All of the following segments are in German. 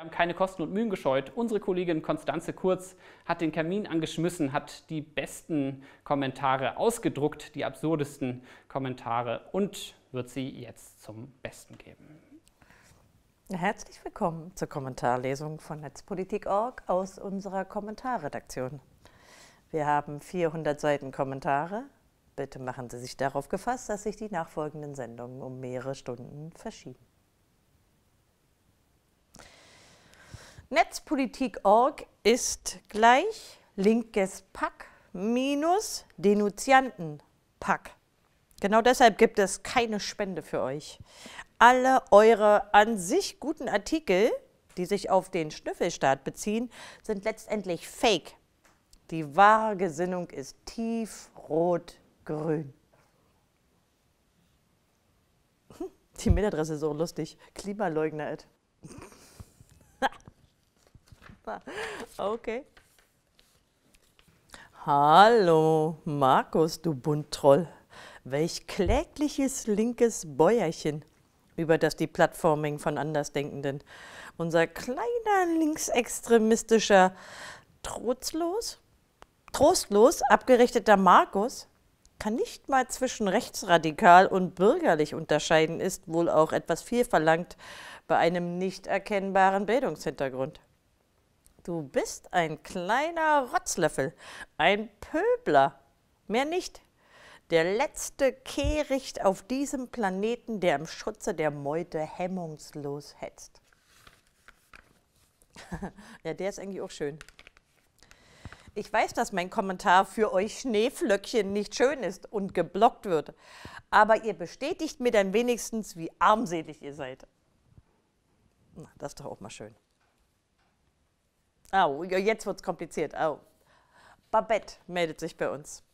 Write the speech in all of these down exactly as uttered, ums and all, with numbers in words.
Wir haben keine Kosten und Mühen gescheut. Unsere Kollegin Constanze Kurz hat den Kamin angeschmissen, hat die besten Kommentare ausgedruckt, die absurdesten Kommentare und wird sie jetzt zum Besten geben. Herzlich willkommen zur Kommentarlesung von Netzpolitik Punkt org aus unserer Kommentarredaktion. Wir haben vierhundert Seiten Kommentare. Bitte machen Sie sich darauf gefasst, dass sich die nachfolgenden Sendungen um mehrere Stunden verschieben. Netzpolitik Punkt org ist gleich linkes Pack minus Denunziantenpack. Genau deshalb gibt es keine Spende für euch. Alle eure an sich guten Artikel, die sich auf den Schnüffelstaat beziehen, sind letztendlich Fake. Die wahre Gesinnung ist tiefrot-grün. Die Mailadresse ist so lustig. Klimaleugner. Okay. Hallo, Markus, du Bunttroll. Welch klägliches linkes Bäuerchen, über das die Plattforming von Andersdenkenden, unser kleiner linksextremistischer, trostlos, trostlos abgerichteter Markus, kann nicht mal zwischen rechtsradikal und bürgerlich unterscheiden, ist wohl auch etwas viel verlangt bei einem nicht erkennbaren Bildungshintergrund. Du bist ein kleiner Rotzlöffel, ein Pöbler, mehr nicht. Der letzte Kehricht auf diesem Planeten, der im Schutze der Meute hemmungslos hetzt. Ja, der ist eigentlich auch schön. Ich weiß, dass mein Kommentar für euch Schneeflöckchen nicht schön ist und geblockt wird, aber ihr bestätigt mir dann wenigstens, wie armselig ihr seid. Na, das ist doch auch mal schön. Au, jetzt wird es kompliziert. Au. Babette meldet sich bei uns.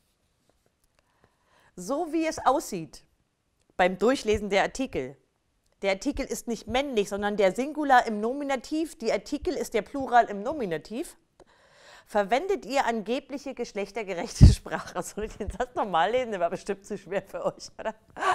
So wie es aussieht beim Durchlesen der Artikel. Der Artikel ist nicht männlich, sondern der Singular im Nominativ. Die Artikel ist der Plural im Nominativ. Verwendet ihr angebliche geschlechtergerechte Sprache? Soll ich den Satz nochmal lesen? Der war bestimmt zu schwer für euch, oder?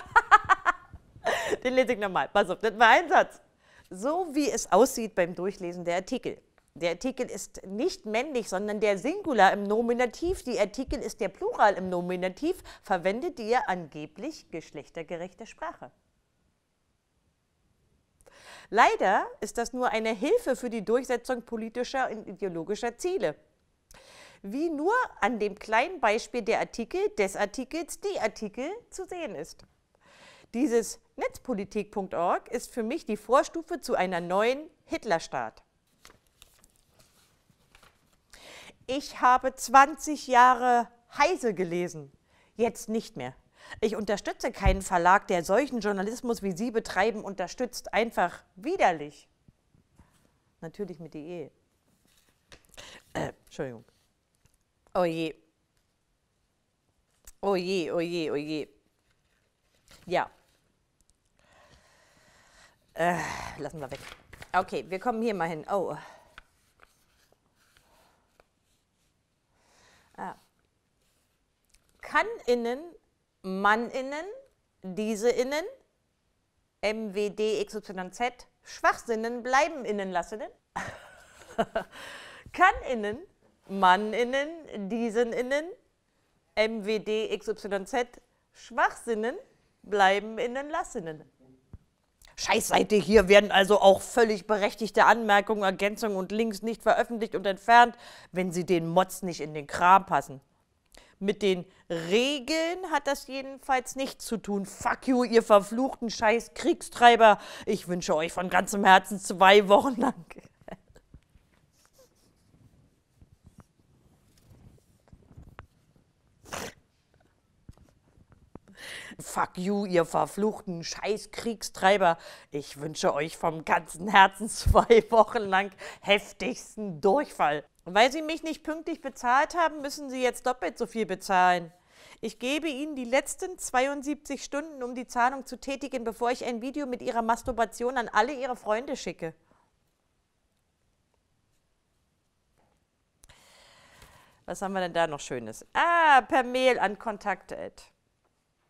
Den lese ich nochmal. Pass auf, das war ein Satz. So wie es aussieht beim Durchlesen der Artikel. Der Artikel ist nicht männlich, sondern der Singular im Nominativ. Die Artikel ist der Plural im Nominativ. Verwendet ihr angeblich geschlechtergerechte Sprache? Leider ist das nur eine Hilfe für die Durchsetzung politischer und ideologischer Ziele. Wie nur an dem kleinen Beispiel der Artikel, des Artikels, die Artikel zu sehen ist. Dieses Netzpolitik Punkt org ist für mich die Vorstufe zu einer neuen Hitlerstaat. Ich habe zwanzig Jahre Heise gelesen, jetzt nicht mehr. Ich unterstütze keinen Verlag, der solchen Journalismus, wie Sie betreiben, unterstützt. Einfach widerlich. Natürlich mit de. Äh, Entschuldigung. Oh je. Oh je, oh je, oh je. Ja. Äh, lassen wir weg. Okay, wir kommen hier mal hin. Oh. Ah. Kann innen, Mann innen, diese innen, M W D X Y Z, Schwachsinnen bleiben innen lassenen. Kann innen, Mann innen, diesen innen, M W D X Y Z, Schwachsinnen bleiben innen lassenen. Scheißseite, hier werden also auch völlig berechtigte Anmerkungen, Ergänzungen und Links nicht veröffentlicht und entfernt, wenn sie den Mods nicht in den Kram passen. Mit den Regeln hat das jedenfalls nichts zu tun. Fuck you, ihr verfluchten scheiß Kriegstreiber. Ich wünsche euch von ganzem Herzen zwei Wochen lang. Fuck you, ihr verfluchten Scheiß-Kriegstreiber. Ich wünsche euch vom ganzen Herzen zwei Wochen lang heftigsten Durchfall. Weil Sie mich nicht pünktlich bezahlt haben, müssen Sie jetzt doppelt so viel bezahlen. Ich gebe Ihnen die letzten zweiundsiebzig Stunden, um die Zahlung zu tätigen, bevor ich ein Video mit Ihrer Masturbation an alle Ihre Freunde schicke. Was haben wir denn da noch Schönes? Ah, per Mail an Kontakte.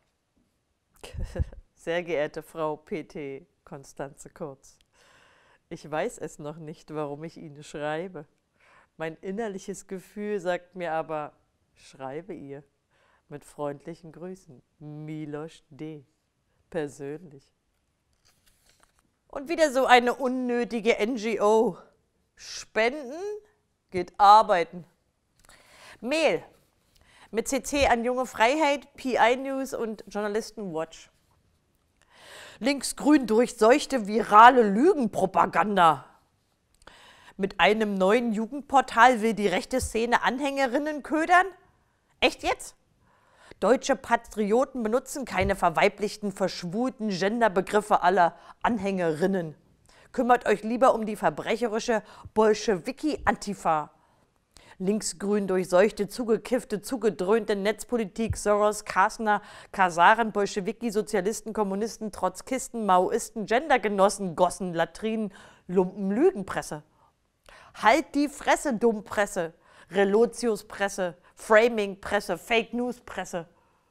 Sehr geehrte Frau P T Constanze Kurz, Ich weiß es noch nicht, warum ich Ihnen schreibe. Mein innerliches Gefühl sagt mir aber, schreibe ihr. Mit freundlichen Grüßen, Miloš D. Persönlich. Und wieder so eine unnötige N G O. Spenden geht arbeiten. Mail mit C C an Junge Freiheit, P I News und Journalistenwatch. Linksgrün durchseuchte virale Lügenpropaganda. Mit einem neuen Jugendportal will die rechte Szene Anhängerinnen ködern? Echt jetzt? Deutsche Patrioten benutzen keine verweiblichten, verschwulten Genderbegriffe aller Anhängerinnen. Kümmert euch lieber um die verbrecherische Bolschewiki-Antifa. Linksgrün durchseuchte, zugekiffte, zugedröhnte Netzpolitik, Soros, Kastner, Kasaren, Bolschewiki, Sozialisten, Kommunisten, Trotzkisten, Maoisten, Gendergenossen, Gossen, Latrinen, Lumpen, Lügenpresse. Halt die Fresse, Dummpresse, Relotius-Presse, Framing-Presse, Fake-News-Presse.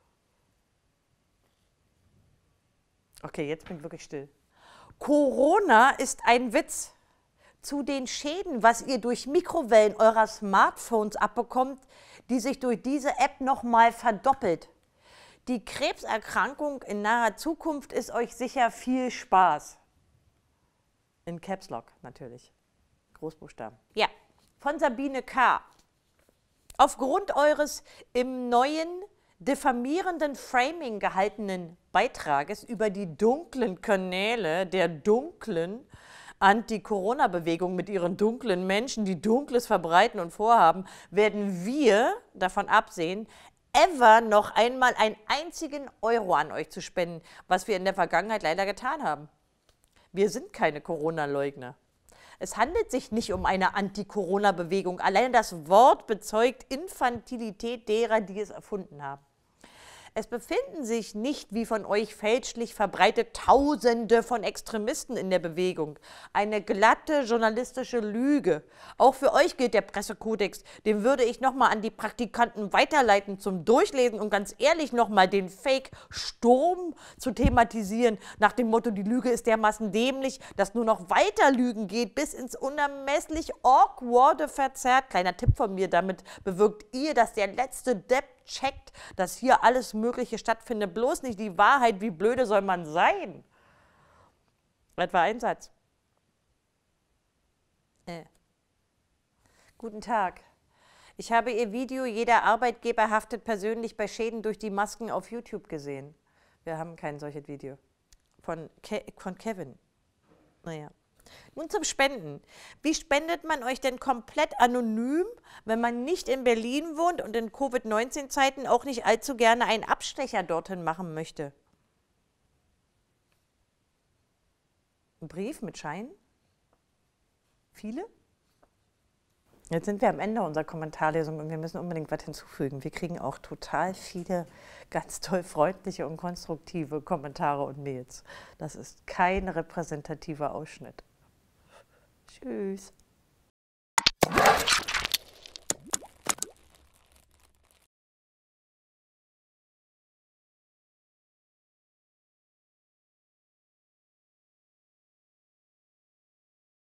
Okay, jetzt bin ich wirklich still. Corona ist ein Witz. Zu den Schäden, was ihr durch Mikrowellen eurer Smartphones abbekommt, die sich durch diese App nochmal verdoppelt. Die Krebserkrankung in naher Zukunft ist euch sicher viel Spaß. In Caps Lock natürlich. Großbuchstaben. Ja, von Sabine K. Aufgrund eures im neuen diffamierenden Framing gehaltenen Beitrages über die dunklen Kanäle der dunklen Anti-Corona-Bewegung mit ihren dunklen Menschen, die Dunkles verbreiten und vorhaben, werden wir davon absehen, ever noch einmal einen einzigen Euro an euch zu spenden, was wir in der Vergangenheit leider getan haben. Wir sind keine Corona-Leugner. Es handelt sich nicht um eine Anti-Corona-Bewegung. Allein das Wort bezeugt Infantilität derer, die es erfunden haben. Es befinden sich nicht, wie von euch fälschlich verbreitet, Tausende von Extremisten in der Bewegung. Eine glatte journalistische Lüge. Auch für euch gilt der Pressekodex. Den würde ich nochmal an die Praktikanten weiterleiten zum Durchlesen und ganz ehrlich nochmal den Fake-Sturm zu thematisieren. Nach dem Motto, die Lüge ist dermaßen dämlich, dass nur noch weiter Lügen geht, bis ins unermesslich awkwarde verzerrt. Kleiner Tipp von mir, damit bewirkt ihr, dass der letzte Depp checkt, dass hier alles Mögliche stattfindet, bloß nicht die Wahrheit, wie blöde soll man sein? Etwa ein Satz. Äh. Guten Tag. Ich habe Ihr Video "Jeder Arbeitgeber haftet persönlich bei Schäden durch die Masken" auf YouTube gesehen. Wir haben kein solches Video. Von, Ke von Kevin. Naja. Nun zum Spenden. Wie spendet man euch denn komplett anonym, wenn man nicht in Berlin wohnt und in Covid neunzehn Zeiten auch nicht allzu gerne einen Abstecher dorthin machen möchte? Ein Brief mit Schein? Viele? Jetzt sind wir am Ende unserer Kommentarlesung und wir müssen unbedingt was hinzufügen. Wir kriegen auch total viele ganz toll freundliche und konstruktive Kommentare und Mails. Das ist kein repräsentativer Ausschnitt. Tschüss.